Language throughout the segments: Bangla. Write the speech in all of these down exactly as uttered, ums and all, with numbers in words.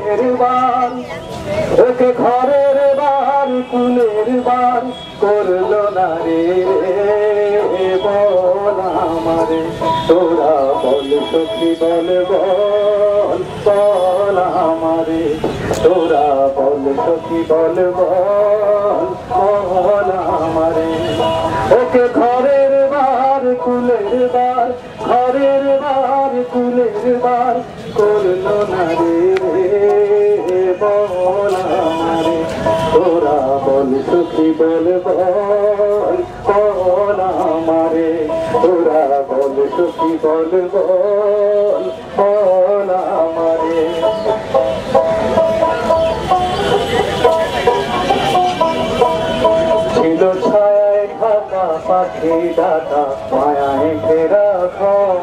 কুলের বার ওকে ঘরের বার কুলের বার করলো না রে বল আমারে তোরা বল সখী বল বল বল আমারে তোরা বল সখী বল বল বল আমারে ওকে ঘরের বার কুলের বার ঘরের বার কুলের বার করলো না রে বল আমারে তোরা বল সখী বল বল বল আমারে তোরা বল সখী বল বল বল আমারে ছিল ছায়ায় ঢাকা পাখি ডাকা মায়ায় ঘেরা ঘর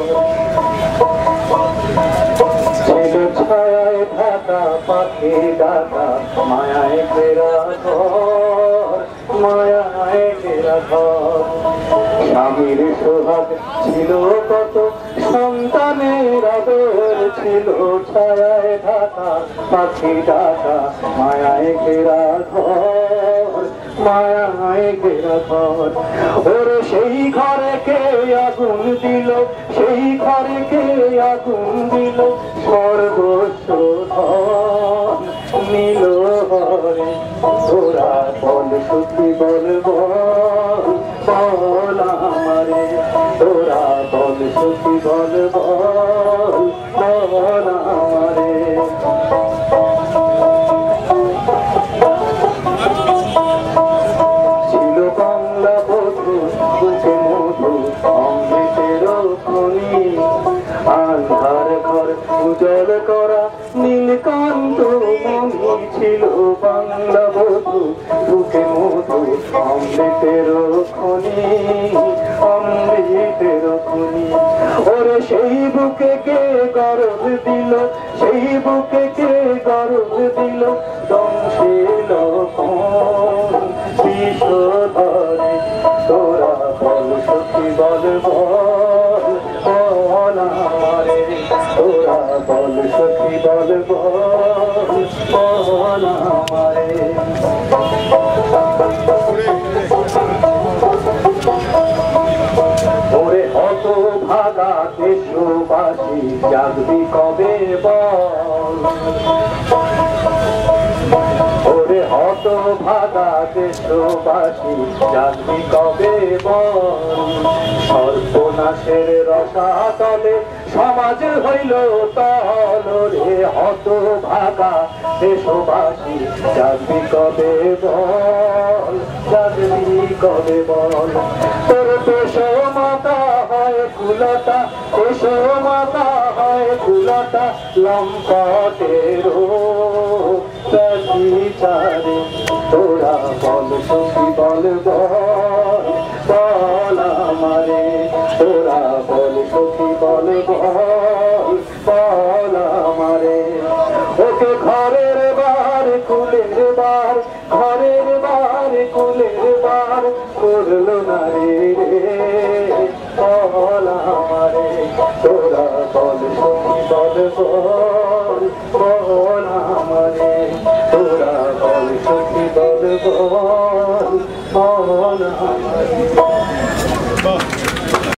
ছিল ছায়ায় ঢাকা পাখি ডাকা মায়ায় ঘেরা ঘর মায়ায় ঘেরা ঘর স্বামীর সোহাগ ছিল কত সন্তানের আদর ছিল ছায়ায় ঢাকা পাখি ডাকা মায়ায় ঘেরা ঘর মায়ায় ঘেরা ঘর ওরে সেই ঘরে কে আগুন দিল সেই ঘরে কে আগুন দিল সর্বস্ব ধন নীল হরে তোরা বল সখী বল বল বল আমারে তোরা বল সখী বল বল বল আমারে ছিল বাংলা বধূ বুকে মধু অমৃতের খনি আন্ধার ঘর উজ্জ্বল করা নীলকান্ত মণি ছিল বাংলা বধূ বুকে মধু অমৃতের খনি অমৃতের খনি ওরে সেই বুকে কে গরব দিল সেই বুকে কে গরব দিল দংশিল বিষধরে তোরা বল সখী বল বল বল আমারে তোরা বল সখী বল বল বল আমারে ওরে হত ভাগা দেশবাসী জাগবি কবে বল ওরে হত ভাগা দেশবাসী জাগবি কবে বল সর্বনাশের রসাতলে সমাজ হইল তল রে হত ভাগা দেশবাসী জাগবি কবে বল জাগবি কবে বল তোর পেশ মাতা হয় কুলতা পেশ মাতা হয় কুলতা লম্পটের চারে তোরা বল সখী বল বল বল আমারে তোরা বল সখী বল বল বল আমারে ওকে ঘরের বার কুলের বার ঘরের বার কুলের বার করলো না রে বল আমারে তোরা বল সখী বল বল বল আমারে তোরা বল সখী বল বল বল আমারে